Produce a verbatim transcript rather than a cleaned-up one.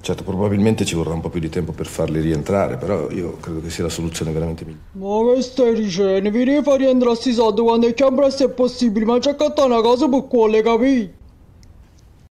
Certo, probabilmente ci vorrà un po' più di tempo per farli rientrare, però io credo che sia la soluzione veramente migliore. Ma che stai dicendo? Vi devi far rientrare sti soldi quando è più presto è possibile, ma c'è accattare una casa per quelle, capì?